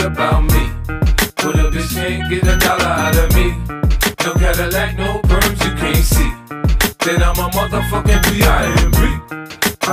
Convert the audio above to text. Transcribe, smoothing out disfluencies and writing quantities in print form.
about me. But a bitch can't get $1 out of me. No Cadillac, no perms, you can't see. Then I'm a motherfucking B.I.M.B.